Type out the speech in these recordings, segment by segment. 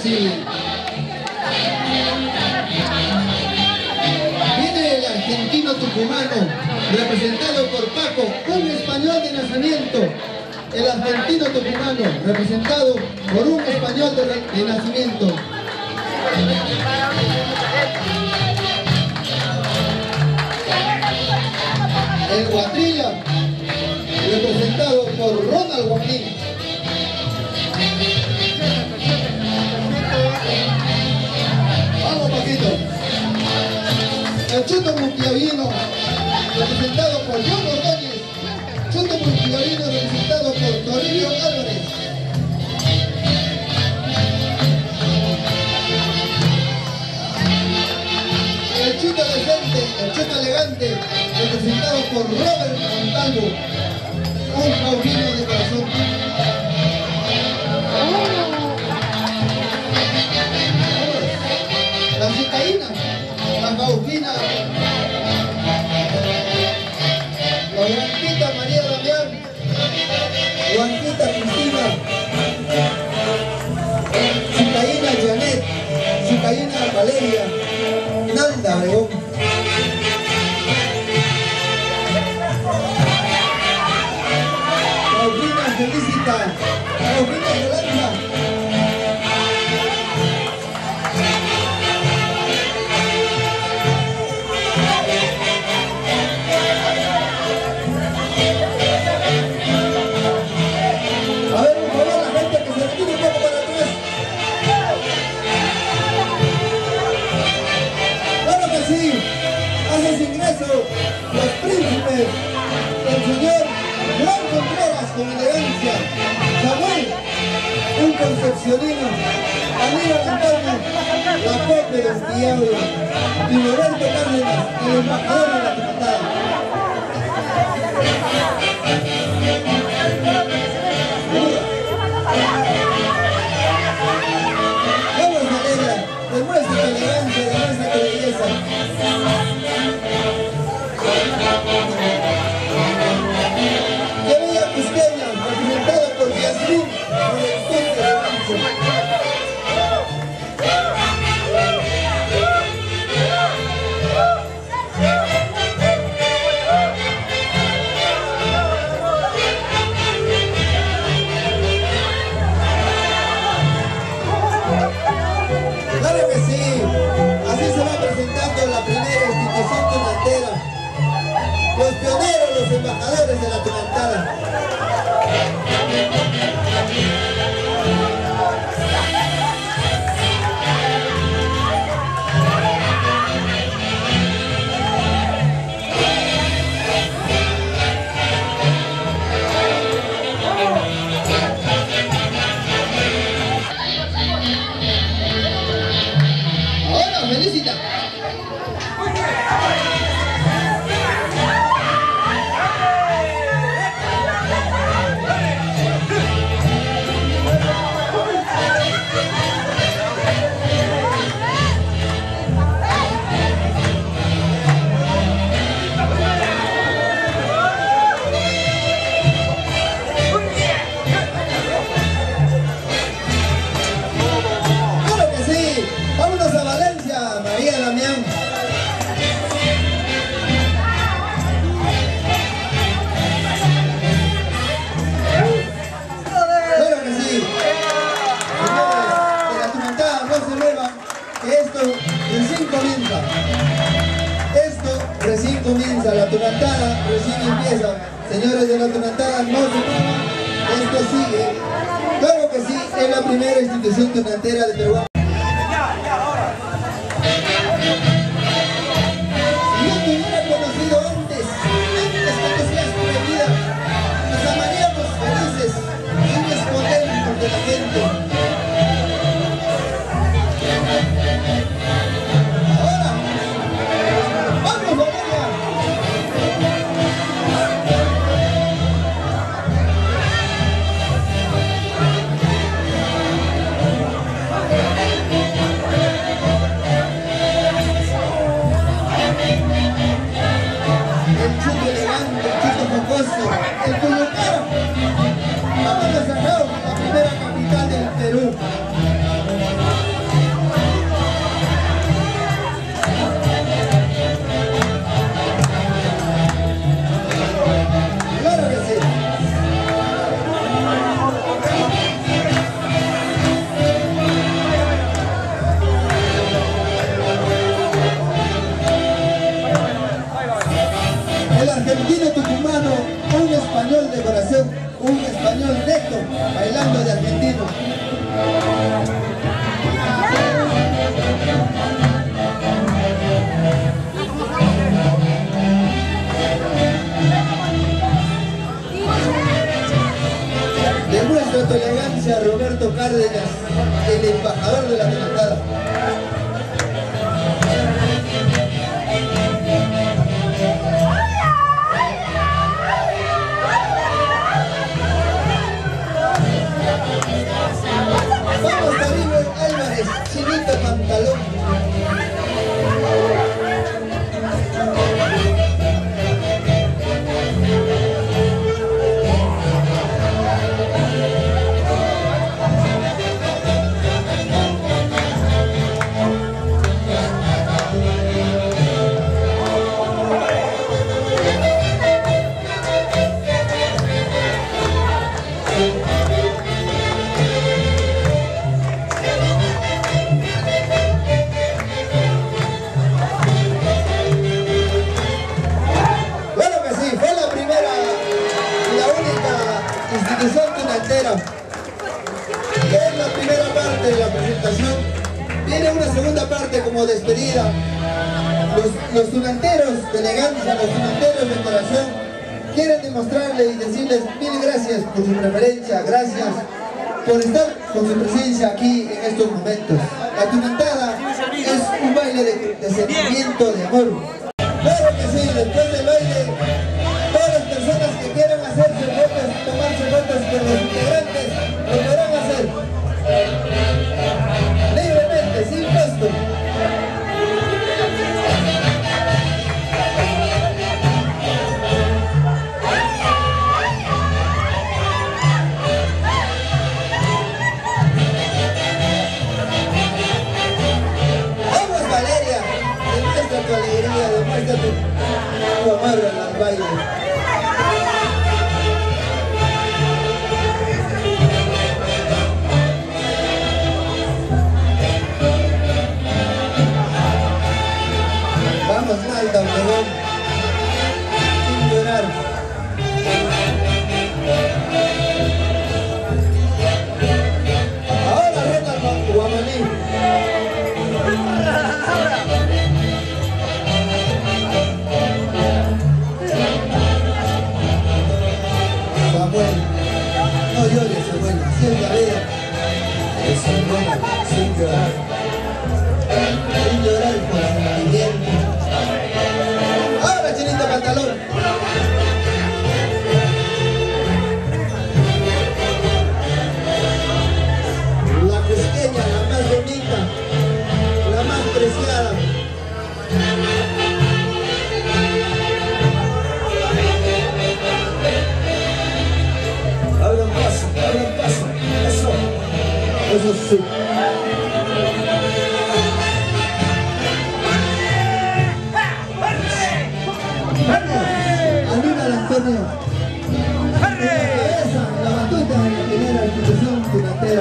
sí. Viene el argentino tucumano, representado por Paco, un español de nacimiento. El argentino tucumano, representado por un español de nacimiento. El Guatrilla, representado por Ronald Joaquín. Vamos, Paquito. El Chuto Muntiavino, representado por John Ordóñez. Chuto Muntiavino, representado por Toribio Álvarez. El Chuto Decente, el Chuto Elegante, representado por Robert Montalvo, un jaulino de corazón. La cicaína, la jaulina, la blanquita María Damián, blanquita Cristina, cicaína Janet, cicaína Valeria, Nanda León. Paulina Felicita, Paulina Yolanda. A ver, por favor, la gente que se retire un poco para atrás. Claro que sí, hace su ingreso los príncipes, el señor Juan Contreras con elegancia, Samuel, un concepcionino, Aníbal Antonio, la Cope del Diablo, y Roberto Cárdenas, el embajador de la Trinidad. Vamos, Valeria, demuestra tu elegancia, demuestra tu belleza. ¡Qué bella cusqueña! Representada por Yasmín, Juventud de Rancho. Claro que sí, así se va presentando la primera institución tunantera. Los pioneros, los embajadores de la tunantada. Ahora, felicita. Claro que sí. Vámonos a Valencia, María Damián. Claro que sí. Señores de la tunantada, no se muevan, que esto recién comienza. Esto recién comienza, la tunantada recién empieza. Señores de la tunantada, no se muevan, esto sigue. Claro que sí, es la primera institución tunantera de Perú. Si yo te hubiera conocido antes que seas tu vida, nos amaríamos felices, sin escondernos de la gente. Ahora, ¡vamos, Valeria! El Chuto elegante, el Chuto jocoso, el Cuyucaro. Vámonos a Río, la primera capital del Perú. bailando de argentino. Demuestra tu elegancia, Roberto Cárdenas, el embajador de la tunatada. Vamos, Darío Álvarez, Chinito Pantalón. Es la primera parte de la presentación. Viene una segunda parte como despedida. Los tunanteros de elegancia, los tunanteros de corazón quieren demostrarle y decirles mil gracias por su preferencia, gracias por estar con su presencia aquí en estos momentos. La tunantada es un baile de sentimiento, de amor. Claro que sí, después del baile, todas las personas que quieran hacerse fotos, tomarse fotos con los integrantes, lo podrán hacer libremente, sin costo. Vamos, Valeria, demuestra tu alegría, demuestra tu amor al baile. Vamos, Nalda, Obregón, sin llorar. Ahora Ronald Guamaní. Samuel, no llores, Samuel, así es la vida. Es bueno, sin llorar. Sin llorar por sentimiento. Ahora, Chinito Pantalón. La cusqueña, la más bonita, la más preciada. Abran paso, eso. Eso sí. Aníbal Antonio. En la cabeza, la batuta de la primera institución tunantera.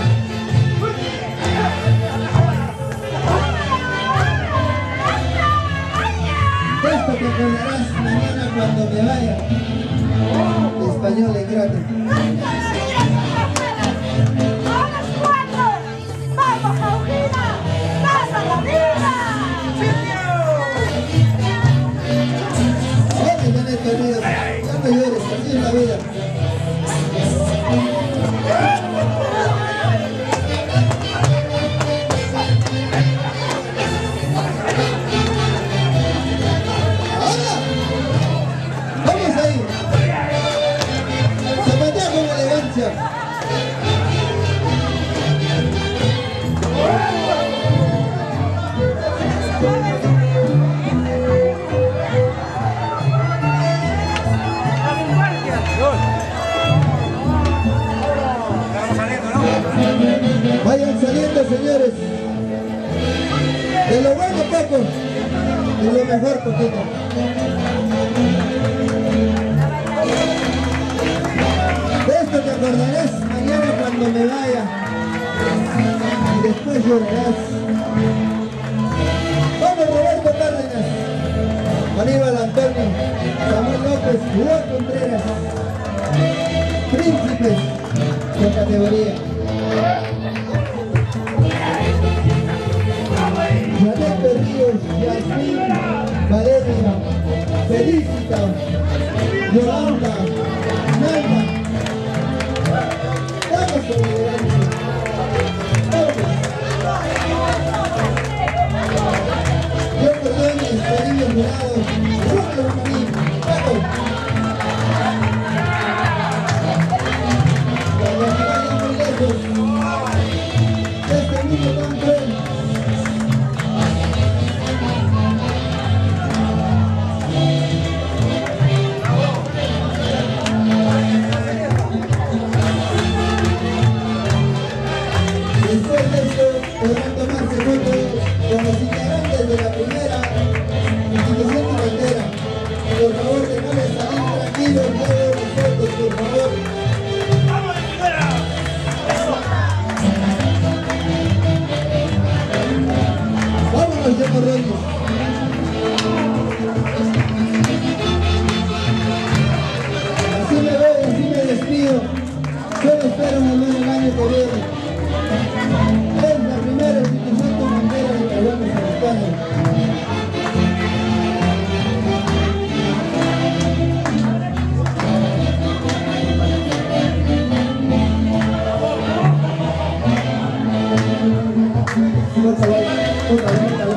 De esto te acordarás mañana cuando me vaya. Español en grato. Ya no llores, así es la vida. Ahora, vamos ahí. Zapatea con elegancia. Vayan saliendo, señores. De lo bueno poco, de lo mejor poquito. De esto te acordarás mañana cuando me vaya. Y después llorarás. Vamos, Roberto Cárdenas, Aníbal Antonio, Samuel López, Juan Contreras, Príncipes. la categoría. Janet Ríos, Yasmín, Valeria, Felicita, Yolanda, Nalma. Vamos con elegancia. Yo Cordones, Felipe Jurado, Rómulo Romaní, vamos. Para que vayan muy lejos de este mundo tan cruel. Después de esto podrán tomarse fotos con los integrantes de la primera institución bandera. Por favor, déjame salir tranquilos todos los fotos, por favor. Vámonos de corriendo. Así me voy, así me despido. Solo espero volver el año que viene. Es la primera institución con bandera de Taiwán mexicana. Por favor,